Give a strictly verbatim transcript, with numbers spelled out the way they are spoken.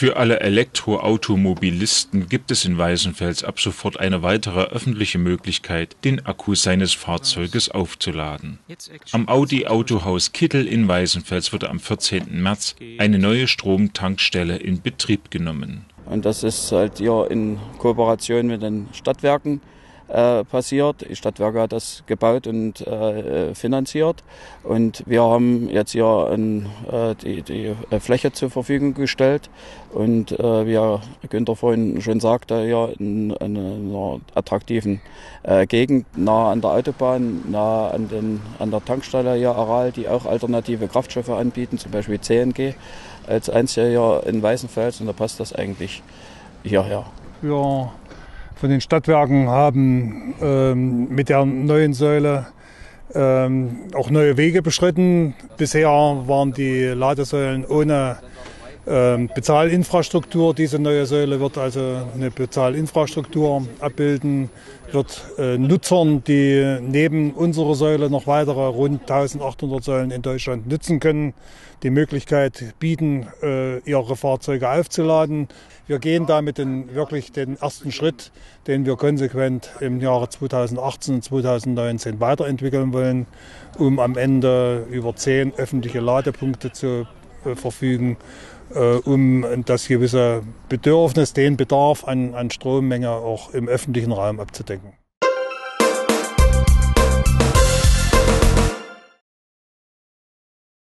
Für alle Elektroautomobilisten gibt es in Weißenfels ab sofort eine weitere öffentliche Möglichkeit, den Akku seines Fahrzeuges aufzuladen. Am Audi Autohaus Kittel in Weißenfels wurde am vierzehnten März eine neue Stromtankstelle in Betrieb genommen. Und das ist halt hier in Kooperation mit den Stadtwerken äh, passiert. Die Stadtwerke hat das gebaut und äh, finanziert. Und wir haben jetzt hier ein, äh, die, die Fläche zur Verfügung gestellt. Und äh, wie Herr Günther vorhin schon sagte, hier in, in einer attraktiven äh, Gegend, nah an der Autobahn, nah an, den, an der Tankstelle hier Aral, die auch alternative Kraftstoffe anbieten, zum Beispiel C N G als einziger hier in Weißenfels. Und da passt das eigentlich hierher. Ja. Von den Stadtwerken haben ähm, mit der neuen Säule ähm, auch neue Wege beschritten. Bisher waren die Ladesäulen ohne ähm, Bezahlinfrastruktur. Diese neue Säule wird also eine Bezahlinfrastruktur abbilden, wird äh, Nutzern, die neben unserer Säule noch weitere rund eintausendachthundert Säulen in Deutschland nutzen können, die Möglichkeit bieten, äh, ihre Fahrzeuge aufzuladen. Wir gehen damit den, wirklich den ersten Schritt, den wir konsequent im Jahre zweitausendachtzehn und zweitausendneunzehn weiterentwickeln wollen, um am Ende über zehn öffentliche Ladepunkte zu äh, verfügen, äh, um das gewisse Bedürfnis, den Bedarf an, an Strommenge auch im öffentlichen Raum abzudecken.